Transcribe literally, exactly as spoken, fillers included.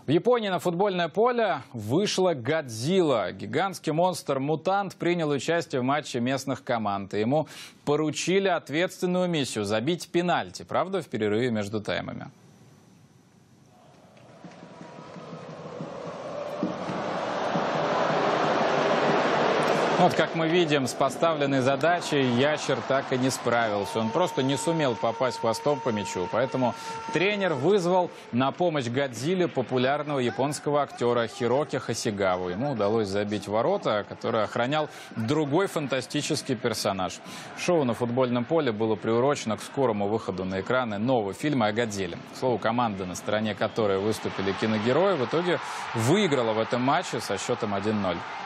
В Японии на футбольное поле вышла Годзилла. Гигантский монстр-мутант принял участие в матче местных команд. И ему поручили ответственную миссию – забить пенальти. Правда, в перерыве между таймами. Вот, как мы видим, с поставленной задачей ящер так и не справился. Он просто не сумел попасть хвостом по мячу. Поэтому тренер вызвал на помощь Годзилле популярного японского актера Хироки Хасигаву. Ему удалось забить ворота, которые охранял другой фантастический персонаж. Шоу на футбольном поле было приурочено к скорому выходу на экраны нового фильма о Годзилле. К слову, команда, на стороне которой выступили киногерои, в итоге выиграла в этом матче со счетом один ноль.